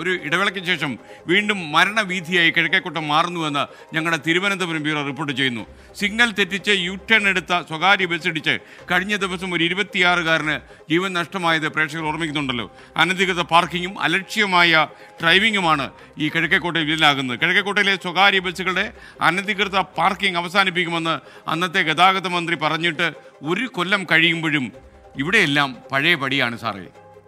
ഒരു ഇടവേളയ്ക്ക് ശേഷം വീണ്ടും മരണവീഥിയായി കിഴക്കേക്കോട്ട മാറുന്നുവെന്ന് ഞങ്ങളുടെ തിരുവനന്തപുരം ബ്യൂറോ റിപ്പോർട്ട് ചെയ്യുന്നു. സിഗ്നൽ തെറ്റിച്ച് യു ടേൺ എടുത്ത സ്വകാര്യ ബസ് ഇടിച്ച് കഴിഞ്ഞ ദിവസം ഒരു 26-കാരന് ജീവൻ നഷ്ടമായത് പ്രേക്ഷകർ ഓർമ്മിക്കുന്നുണ്ടല്ലോ. അനധികൃത പാർക്കിങ്ങും അലക്ഷ്യമായ ഡ്രൈവിങ്ങുമാണ് ഈ കിഴക്കേക്കോട്ടയിൽ വില്ലനാകുന്നത്. കിഴക്കേക്കോട്ടയിലെ സ്വകാര്യ ബസ്സുകളുടെ അനധികൃത പാർക്കിംഗ് അവസാനിപ്പിക്കുമെന്ന് അന്നത്തെ ഗതാഗത മന്ത്രി പറഞ്ഞിട്ട് 1 കൊല്ലം കഴിയുമ്പോഴും ഇവിടെയെല്ലാം പഴയ പടിയാണ് സാറേ.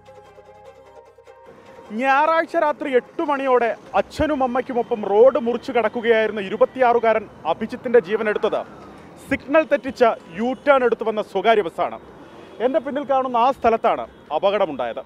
ഞായറാഴ്ച രാത്രി 8 മണിയോടെ അച്ഛനും അമ്മയ്ക്കുമൊപ്പം റോഡ് മുറിച്ചു കടക്കുകയായിരുന്ന 26-കാരൻ അഭിജിത്തിന്റെ ജീവനെടുത്തത് സിഗ്നൽ തെറ്റിച്ച യു ടേൺ എടുത്തു വന്ന സ്വകാര്യ ബസ്സാണ്. എൻ്റെ പിന്നിൽ കാണുന്ന ആ സ്ഥലത്താണ് അപകടമുണ്ടായത്.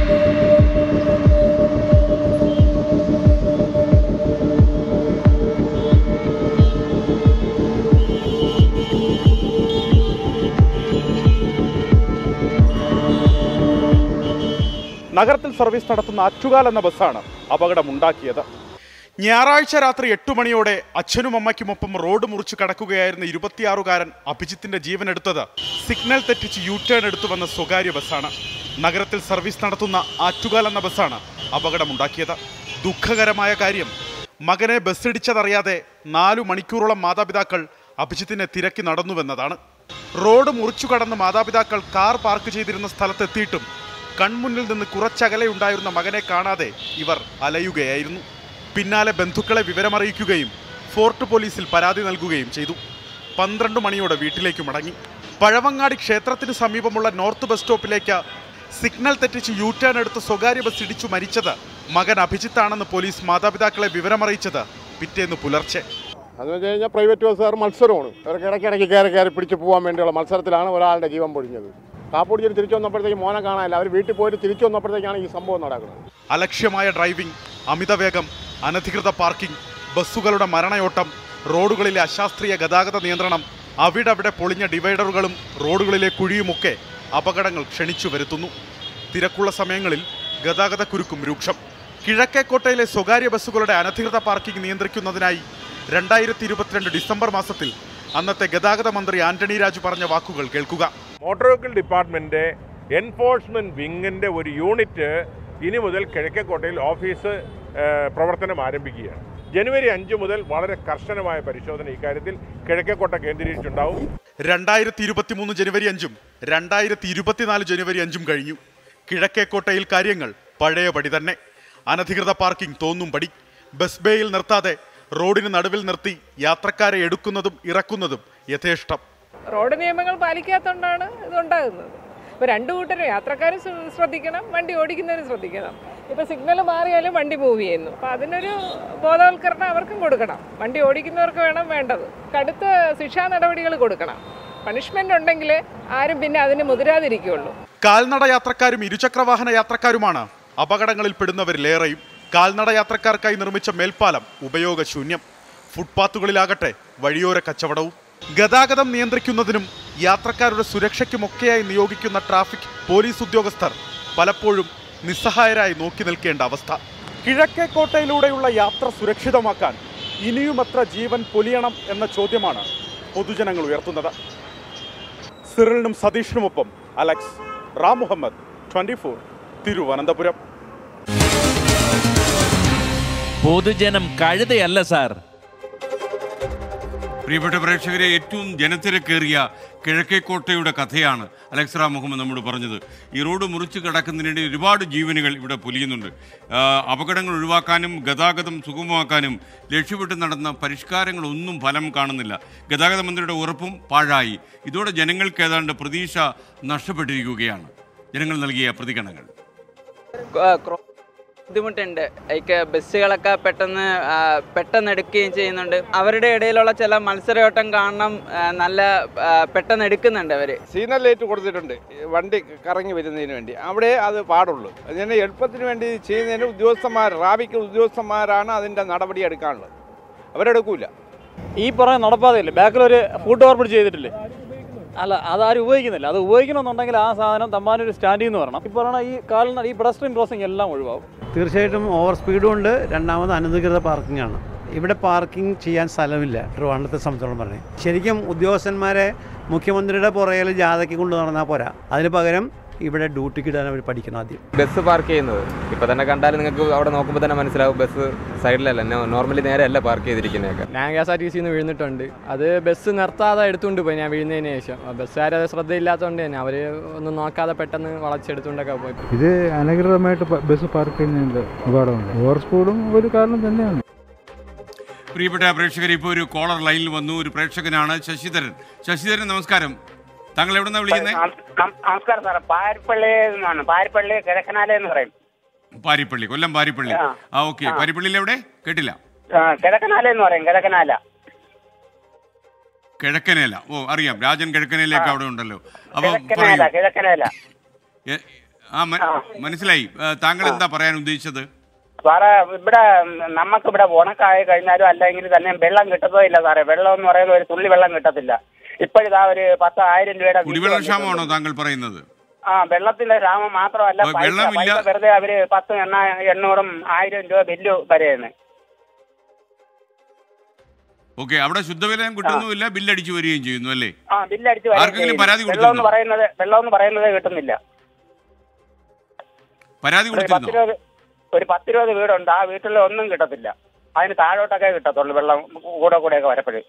നഗരത്തിൽ സർവീസ് നടത്തുന്ന ആറ്റുകാൽ എന്ന ബസ്സാണ് അപകടമുണ്ടാക്കിയത്. ഞായറാഴ്ച രാത്രി 8 മണിയോടെ അച്ഛനും അമ്മയ്ക്കുമൊപ്പം റോഡ് മുറിച്ചു കടക്കുകയായിരുന്ന 26-കാരൻ അഭിജിത്തിന്റെ ജീവനെടുത്തത് സിഗ്നൽ തെറ്റിച്ച് യു ടേൺ എടുത്തു വന്ന സ്വകാര്യ ബസ്സാണ്. നഗരത്തിൽ സർവീസ് നടത്തുന്ന ആറ്റുകാൽ എന്ന ബസ്സാണ് അപകടമുണ്ടാക്കിയത്. ദുഃഖകരമായ കാര്യം, മകനെ ബസ്സിടിച്ചതറിയാതെ 4 മണിക്കൂറോളം മാതാപിതാക്കൾ അഭിജിത്തിനെ തിരക്കി നടന്നുവെന്നതാണ്. റോഡ് മുറിച്ചു കടന്ന് മാതാപിതാക്കൾ കാർ പാർക്ക് ചെയ്തിരുന്ന സ്ഥലത്തെത്തിയിട്ടും കൺമുന്നിൽ നിന്ന് കുറച്ചകലെയുണ്ടായിരുന്ന മകനെ കാണാതെ ഇവർ അലയുകയായിരുന്നു. പിന്നാലെ ബന്ധുക്കളെ വിവരമറിയിക്കുകയും ഫോർട്ട് പോലീസിൽ പരാതി നൽകുകയും ചെയ്തു. 12 മണിയോടെ വീട്ടിലേക്ക് മടങ്ങി. പഴവങ്ങാടി ക്ഷേത്രത്തിന് സമീപമുള്ള നോർത്ത് ബസ് സ്റ്റോപ്പിലേക്ക് സിഗ്നൽ തെറ്റിച്ച് യു ടേൺ എടുത്ത് സ്വകാര്യ ബസ് ഇടിച്ചു മരിച്ചത് മകൻ അഭിജിത്താണെന്ന് പോലീസ് മാതാപിതാക്കളെ വിവരമറിയിച്ചത് പിറ്റേന്ന് പുലർച്ചെ. അതെന്ന് വെച്ച് കഴിഞ്ഞാൽ പ്രൈവറ്റ് ബസ്സുകാർ മത്സരമാണ്. അവർക്ക് ഇടയ്ക്കിടയ്ക്ക് കയറി പിടിച്ച് പോകാൻ വേണ്ടിയുള്ള മത്സരത്തിലാണ് ഒരാളുടെ ജീവൻ പൊഴിഞ്ഞത്. കാപ്പുടിച്ചിട്ട് തിരിച്ചു വന്നപ്പോഴത്തേക്ക് മോനെ കാണാനില്ല. അവർ വീട്ടിൽ പോയിട്ട് തിരിച്ചു വന്നപ്പോഴത്തേക്കാണ് ഈ സംഭവം നടക്കുന്നത്. അലക്ഷ്യമായ ഡ്രൈവിംഗ്, അമിതവേഗം, അനധികൃത പാർക്കിംഗ്, ബസ്സുകളുടെ മരണയോട്ടം, റോഡുകളിലെ അശാസ്ത്രീയ ഗതാഗത നിയന്ത്രണം, അവിടവിടെ പൊളിഞ്ഞ ഡിവൈഡറുകളും റോഡുകളിലെ കുഴിയുമൊക്കെ അപകടങ്ങൾ ക്ഷണിച്ചു വരുത്തുന്നു. തിരക്കുള്ള സമയങ്ങളിൽ ഗതാഗത കുരുക്കും രൂക്ഷം. കിഴക്കേക്കോട്ടയിലെ സ്വകാര്യ ബസ്സുകളുടെ അനധികൃത പാർക്കിംഗ് നിയന്ത്രിക്കുന്നതിനായി 2022 ഡിസംബർ മാസത്തിൽ അന്നത്തെ ഗതാഗത മന്ത്രി ആന്റണി രാജു പറഞ്ഞ വാക്കുകൾ കേൾക്കുക. മോട്ടോർ വെഹിക്കിൾ ഡിപ്പാർട്ട്മെന്റ് എൻഫോഴ്സ്മെന്റ് വിങ്ങിന്റെ ഒരു യൂണിറ്റ് ഇനി മുതൽ കിഴക്കേക്കോട്ടയിൽ ഓഫീസ് പ്രവർത്തനം ആരംഭിക്കുകയാണ്. ജനുവരി 5 മുതൽ വളരെ കർശനമായ പരിശോധന ഇക്കാര്യത്തിൽ കിഴക്കേക്കോട്ട കേന്ദ്രീകരിച്ചുണ്ടാവും. 2023 ജനുവരി 5-ഉം 2024 ജനുവരി 5-ഉം കഴിഞ്ഞു. കിഴക്കേക്കോട്ടയിൽ കാര്യങ്ങൾ പഴയപടി തന്നെ. അനധികൃത പാർക്കിംഗ് തോന്നും പടി. ബസ് ബേയിൽ നിർത്താതെ റോഡിന് നടുവിൽ നിർത്തി യാത്രക്കാരെ എടുക്കുന്നതും ഇറക്കുന്നതും യഥേഷ്ടം. റോഡ് നിയമങ്ങൾ പാലിക്കാത്തതുകൊണ്ടാണ് ഇതുണ്ടാകുന്നത്. ഇപ്പോൾ 2 കൂട്ടരും, യാത്രക്കാരും ശ്രദ്ധിക്കണം, വണ്ടി ഓടിക്കുന്നവരും ശ്രദ്ധിക്കണം. ഇപ്പോൾ സിഗ്നൽ മാറിയാലും വണ്ടി മൂവ് ചെയ്യുന്നു. അപ്പോൾ അതിനൊരു ബോധവൽക്കരണം അവർക്കും കൊടുക്കണം. വണ്ടി ഓടിക്കുന്നവർക്ക് വേണ്ടത് കടുത്ത ശിക്ഷാ നടപടികൾ കൊടുക്കണം. പണിഷ്മെന്റ് ഉണ്ടെങ്കിൽ ആരും പിന്നെ അതിന് മുതിരാതിരിക്കുകയുള്ളൂ. കാൽനട യാത്രക്കാരും ഇരുചക്രവാഹന യാത്രക്കാരുമാണ് അപകടങ്ങളിൽ പെടുന്നവരിലേറെയും. കാൽനട യാത്രക്കാർക്കായി നിർമ്മിച്ച മേൽപ്പാലം ഉപയോഗശൂന്യം. ഫുട്പാത്തുകളിലാകട്ടെ വഴിയോര കച്ചവടവും. ഗതാഗതം നിയന്ത്രിക്കുന്നതിനും യാത്രക്കാരുടെ സുരക്ഷയ്ക്കുമൊക്കെയായി നിയോഗിക്കുന്ന ട്രാഫിക് പോലീസ് ഉദ്യോഗസ്ഥർ പലപ്പോഴും നിസ്സഹായരായി നോക്കി നിൽക്കേണ്ട അവസ്ഥ. കിഴക്കേക്കോട്ടയിലൂടെയുള്ള യാത്ര സുരക്ഷിതമാക്കാൻ ഇനിയുമത്ര ജീവൻ പൊലിയണം എന്ന ചോദ്യമാണ് പൊതുജനങ്ങൾ ഉയർത്തുന്നത്. സിറിലിനും സതീഷിനുമൊപ്പം അലക്സ്, റാം മുഹമ്മദ്, 24 തിരുവനന്തപുരം. പൊതുജനം കഴുതയല്ല സാർ. പ്രിയപ്പെട്ട പ്രേക്ഷകരെ, ഏറ്റവും ജനത്തിരക്കേറിയ കിഴക്കേക്കോട്ടയുടെ കഥയാണ് അലക്സ് റാം മുഹമ്മദ് നമ്മോട് പറഞ്ഞത്. ഈ റോഡ് മുറിച്ച് കിടക്കുന്നതിനിടെ ഒരുപാട് ജീവനുകൾ ഇവിടെ പൊലിയുന്നുണ്ട്. അപകടങ്ങൾ ഒഴിവാക്കാനും ഗതാഗതം സുഗമമാക്കാനും ലക്ഷ്യമിട്ട് നടന്ന പരിഷ്കാരങ്ങളൊന്നും ഫലം കാണുന്നില്ല. ഗതാഗത മന്ത്രിയുടെ ഉറപ്പും പാഴായി. ഇതോടെ ജനങ്ങൾക്ക് ഏതാണ്ട് പ്രതീക്ഷ നഷ്ടപ്പെട്ടിരിക്കുകയാണ്. ജനങ്ങൾ നൽകിയ പ്രതികരണങ്ങൾ. ബുദ്ധിമുട്ടുണ്ട്. ലൈക്ക് ബസ്സുകളൊക്കെ പെട്ടെന്ന് എടുക്കുകയും ചെയ്യുന്നുണ്ട്. അവരുടെ ഇടയിലുള്ള ചില മത്സരയോട്ടം കാണണം, നല്ല പെട്ടെന്ന് എടുക്കുന്നുണ്ട്. അവർ സിഗ്നൽ ലൈറ്റ് കൊടുത്തിട്ടുണ്ട് വണ്ടി കറങ്ങി വരുന്നതിന് വേണ്ടി. അവിടെ അത് പാടുള്ളൂ. അതിന് എളുപ്പത്തിന് വേണ്ടി ചെയ്യുന്നതിന് ട്രാഫിക് ഉദ്യോഗസ്ഥന്മാരാണ് അതിൻ്റെ നടപടി എടുക്കാനുള്ളത്. അവരെടുക്കൂല. ഈ പറഞ്ഞ നടപ്പാതയില്ലേ, ബാക്കിലൊരു ഫുഡ് ഓവർബിഡ് ചെയ്തിട്ടില്ലേ, അല്ല അതാരും ഉപയോഗിക്കുന്നില്ല. അത് ഉപയോഗിക്കണമെന്നുണ്ടെങ്കിൽ ആ സാധനം തമ്പാനൊരു സ്റ്റാൻഡിൽ നിന്ന് വരണം. ഈ പറഞ്ഞ ഈ പെഡസ്ട്രിയൻ ക്രോസിംഗ് എല്ലാം ഒഴിവാകും. തീർച്ചയായിട്ടും ഓവർ സ്പീഡും ഉണ്ട്. രണ്ടാമത് അനധികൃത പാർക്കിംഗ് ആണ്. ഇവിടെ പാർക്കിംഗ് ചെയ്യാൻ സ്ഥലമില്ല ട്രിവാൻഡ്രത്തെ സംബന്ധിച്ചോളം പറഞ്ഞത്. ശരിക്കും ഉദ്യോഗസ്ഥന്മാരെ മുഖ്യമന്ത്രിയുടെ പുറകിൽ ജാഥയ്ക്ക് കൊണ്ടു നടന്നാൽ പോരാ. അതിന് പകരം ഇവിടെ ഡ്യൂട്ടിക്ക് ഇടാൻ അവർ പഠിക്കണം ആദ്യം. ബസ് പാർക്ക് ചെയ്യുന്നത് ഇപ്പോൾ തന്നെ കണ്ടാൽ നിങ്ങൾക്ക് അവിടെ നോക്കുമ്പോൾ തന്നെ മനസ്സിലാവും ബസ് സൈഡിലല്ല, നോർമലി നേരെ അല്ല പാർക്ക് ചെയ്തിരിക്കുന്നതൊക്കെ. ഞാൻ KSRTC വീണിട്ടുണ്ട്. അത് ബസ് നിർത്താതെ എടുത്തുകൊണ്ട് പോയി ഞാൻ വീഴുന്നതിന് ശേഷം. ബസ്സുകാരത് ശ്രദ്ധയില്ലാത്തതുകൊണ്ട് തന്നെ അവർ ഒന്നും നോക്കാതെ പെട്ടെന്ന് വളച്ചെടുത്തുകൊണ്ടൊക്കെ പോയി. ഇത് അനധികൃതമായിട്ട് ബസ് പാർക്ക് ചെയ്യുന്നതിൻ്റെ അപകടമുണ്ട്. ഓവർ സ്പീഡും ഒരു കാരണം തന്നെയാണ്. പ്രിയപ്പെട്ട പ്രേക്ഷകർ, ഇപ്പോൾ ഒരു കോളർ ലൈനിൽ വന്നു. ഒരു പ്രേക്ഷകനാണ് ശശിധരൻ. ശശിധരൻ, നമസ്കാരം. താങ്കൾ എവിടെ നിന്നാണ് വിളിക്കുന്നത്? നമസ്കാരം സാറേ, പാരിപ്പള്ളി എന്നാണ്. പാരിപ്പള്ളി കിഴക്കനാല എന്ന് പറയും. പാരിപ്പള്ളി, കൊല്ലം പാരിപ്പള്ളി. ഓക്കെ. പാരിപ്പള്ളിയിൽ എവിടെ? കേട്ടില്ല. കിഴക്കനാല എന്ന് പറയും. കിഴക്കനാല. കിഴക്കനേല. ഓ, അറിയാം. രാജൻ കിഴക്കനേലൊക്കെ അവിടെ ഉണ്ടല്ലോ. അപ്പൊ കിഴക്കനേല. മനസ്സിലായി. താങ്കൾ എന്താ പറയാൻ ഉദ്ദേശിച്ചത്? സാറേ, ഇവിടെ നമുക്കിവിടെ ഉണക്കായി കഴിഞ്ഞാലും അല്ലെങ്കിൽ തന്നെ വെള്ളം കിട്ടത്തോ ഇല്ല സാറേ. വെള്ളം എന്ന് പറയുന്നത് ഒരു തുള്ളി വെള്ളം കിട്ടത്തില്ല. ഇപ്പോഴിതാ ഒരു 10,000 രൂപയുടെ കുടിവെള്ള ക്ഷാമമാണോ താങ്കൾ പറയുന്നത്? വെള്ളത്തിന്റെ ക്ഷാമം മാത്രമല്ല, വെറുതെ അവര് 10, 800, 1000 രൂപ ബില്ല് വരെയാണ്. ഓക്കെ. അവിടെ ശുദ്ധജലം കിട്ടുന്നുമില്ല, ബില്ലടിച്ചു വരികയും ചെയ്യുന്നു അല്ലേ? ബില്ലടിച്ചു ആർക്കെങ്കിലും പരാതി വെള്ളം എന്ന് പറയുന്നത് കിട്ടുന്നില്ല. പരാതി കൊടുത്തിരുന്നോ? ഒരു 10-20 വീടുണ്ട്. ആ വീട്ടിൽ ഒന്നും കിട്ടത്തില്ല. അതിന് താഴോട്ടൊക്കെ കിട്ടത്തുള്ളൂ വെള്ളം കൂടെയൊക്കെ വരപ്പോഴും.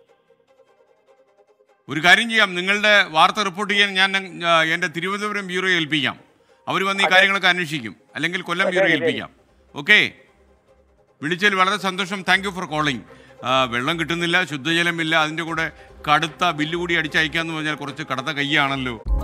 ഒരു കാര്യം ചെയ്യാം, നിങ്ങളുടെ വാർത്ത റിപ്പോർട്ട് ചെയ്യാൻ ഞാൻ എൻ്റെ തിരുവനന്തപുരം ബ്യൂറോ ഏൽപ്പിക്കാം. അവർ വന്ന് ഈ കാര്യങ്ങളൊക്കെ അന്വേഷിക്കും. അല്ലെങ്കിൽ കൊല്ലം ബ്യൂറോ ഏൽപ്പിക്കാം. ഓക്കെ. വിളിച്ചതിൽ വളരെ സന്തോഷം. Thank you for calling. വെള്ളം കിട്ടുന്നില്ല, ശുദ്ധജലമില്ല, അതിൻ്റെ കൂടെ കടുത്ത ബില്ല് കൂടി അടിച്ചയക്കാന്ന് പറഞ്ഞാൽ കുറച്ച് കടുത്ത കയ്യാണല്ലോ.